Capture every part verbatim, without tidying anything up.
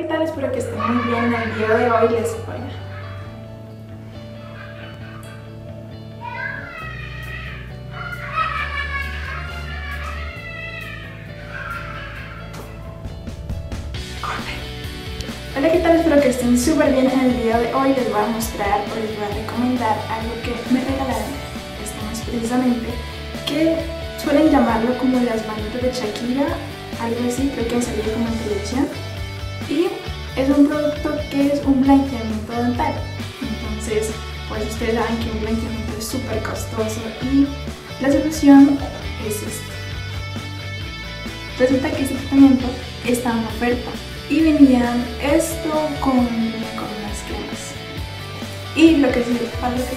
¿qué tal? Espero que estén muy bien. En el video de hoy les voy a... Hola, ¿qué tal? Espero que estén súper bien. En el video de hoy les voy a mostrar o les voy a recomendar algo que me regalaron este mes precisamente, que suelen llamarlo como las manitas de Shakira, algo así, creo que salió como en televisión. Y es un producto que es un blanqueamiento dental. Entonces, pues ustedes saben que un blanqueamiento es súper costoso y la solución es esta. Resulta que este tratamiento está en oferta y venían esto con, con unas cremas. Y lo que sirve, para lo que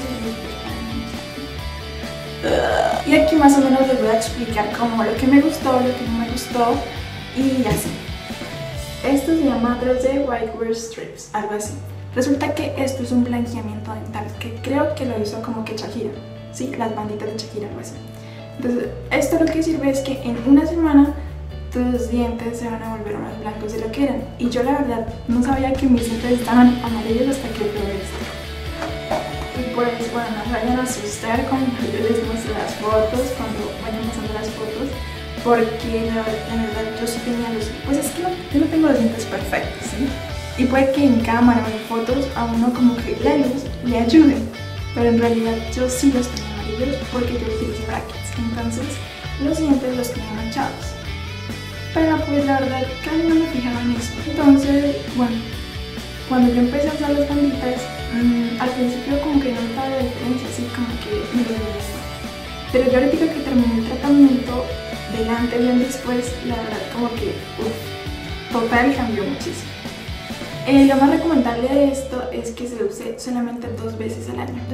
sirve, y aquí más o menos les voy a explicar como lo que me gustó, lo que no me gustó y así. Esto se llama tres D Whitewear Strips, algo así. Resulta que esto es un blanqueamiento dental que creo que lo hizo como que Shakira, ¿sí? Las banditas de Shakira, algo así. Entonces, esto lo que sirve es que en una semana tus dientes se van a volver más blancos de lo que eran. Y yo la verdad no sabía que mis dientes estaban amarillos hasta que probé esto. Y pues bueno, no se vayan a asustar cuando yo les muestre las fotos, cuando vayan pasando las fotos, porque la verdad yo sí tenía los... Pues es que no, yo no tengo los dientes perfectos, ¿sí? Y puede que en cámara o en fotos a uno como que la luz le ayude, pero en realidad yo sí los tenía amarillos porque yo utilizo brackets, entonces los dientes los tenía manchados. Pero pues la verdad casi no me fijaba en eso. Entonces, bueno, cuando yo empecé a usar las banditas, mmm, al principio como que no notaba la diferencia, así como que me lo veía. Pero yo ahorita que terminé el tratamiento, del antes y el después, la verdad como que, uff, total cambió muchísimo. Eh, lo más recomendable de esto es que se use solamente dos veces al año.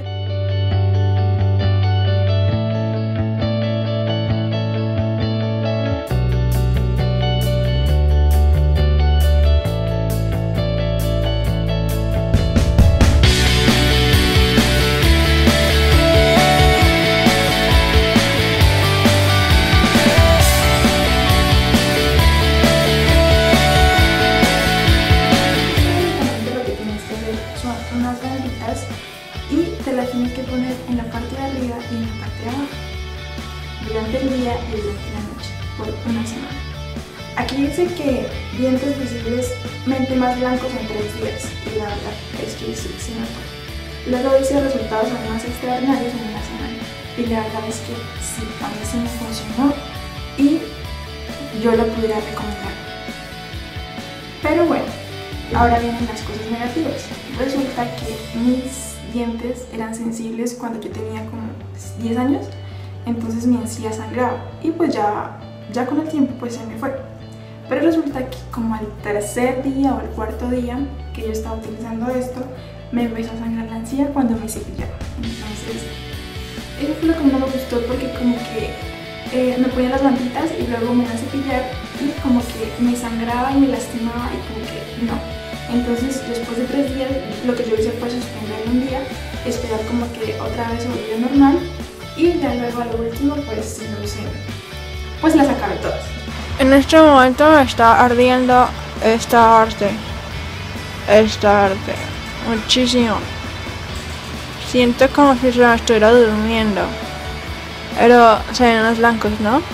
Unas banditas y te las tienes que poner en la parte de arriba y en la parte de abajo durante el día y durante la noche por una semana. Aquí dice que dientes visiblemente más blancos en tres días y la verdad es que sí, sí noto. Luego dice resultados aún más extraordinarios en una semana y la verdad es que sí, a mí sí me funcionó y yo lo pudiera recomendar. Pero bueno, ahora vienen las cosas negativas. Resulta que mis dientes eran sensibles cuando yo tenía como diez años, entonces mi encía sangraba y pues ya, ya con el tiempo pues se me fue. Pero resulta que como al tercer día o al cuarto día que yo estaba utilizando esto, me empezó a sangrar la encía cuando me cepillaba. Entonces eso fue lo que no me gustó porque como que eh, me ponía las banditas y luego me iba a cepillar y como que me sangraba y me lastimaba y como que no. Entonces, después de tres días, lo que yo hice fue suspenderlo un día, esperar como que otra vez se volvió normal y ya luego a lo último, pues, no sé, pues las acabé todas. En este momento me está ardiendo esta arte, esta arte, muchísimo. Siento como si se me estuviera durmiendo, pero se ven los blancos, ¿no?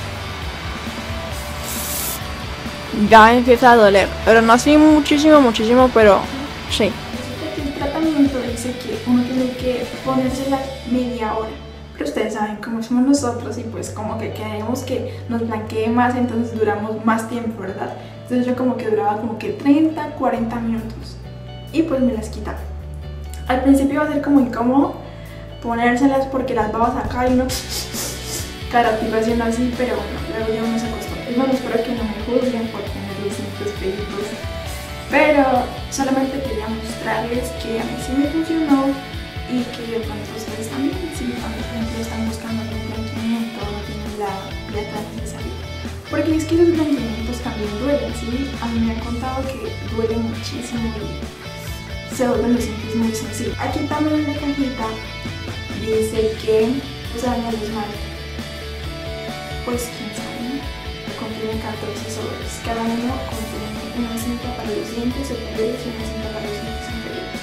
Ya empieza a doler, pero no así muchísimo, muchísimo, pero sí. El tratamiento dice que uno tiene que ponérsela media hora, pero ustedes saben cómo somos nosotros y pues como que queremos que nos blanquee más, entonces duramos más tiempo, ¿verdad? Entonces yo como que duraba como que treinta, cuarenta minutos y pues me las quitaba. Al principio va a ser como incómodo ponérselas porque las babas acá y uno cara tipo haciendo así, pero bueno, luego ya uno se acostumbró. Y bueno, espero que no me juzguen por tener los dientes pedidos, pero solamente quería mostrarles que a mí sí me funcionó y que de pronto ustedes también, si cuando por ejemplo están buscando un blanqueamiento o no tienen la plata necesaria, porque es que los blanqueamientos también duelen, ¿sí? A mí me han contado que duelen muchísimo y se vuelven los dientes muy sensibles. Aquí también en la cajita dice que los dañan los malos. Pues quién sabe, ¿no? Contienen catorce sobres, cada uno contiene una cinta para los dientes superiores y una cinta para los dientes inferiores.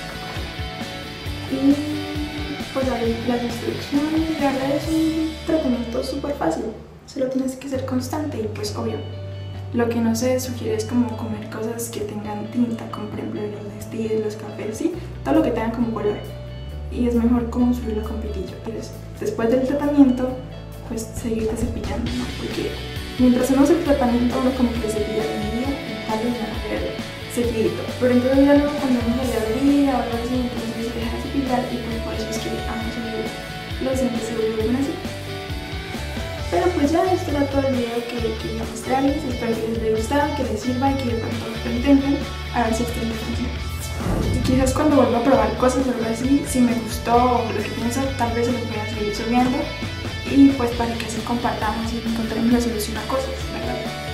Y pues las instrucciones, la verdad es un tratamiento súper fácil, solo tienes que ser constante y pues obvio. Lo que no se sugiere es como comer cosas que tengan tinta, como por ejemplo los textiles, los cafés, ¿sí? Todo lo que tenga como color. Y es mejor consumirlo con pitillo. Después del tratamiento, pues seguirte cepillando, ¿no? Porque mientras uno hace el tratamiento, uno como que cepilla el día y tal vez van a ver cepillito. Pero entonces ya luego cuando uno se le olvida o algo así, entonces se deja de cepillar y pues por eso es que ambos los dientes se vuelven así. Pero pues ya, esto era todo el video que quería mostrarles. Espero que les haya gustado, que les sirva y que de pronto lo intenten a ver si esto les funciona. Y quizás cuando vuelva a probar cosas o algo así, si me gustó o lo que pienso, tal vez se los voy a seguir subiendo. Y pues para que así compartamos y encontremos la solución a cosas, ¿verdad?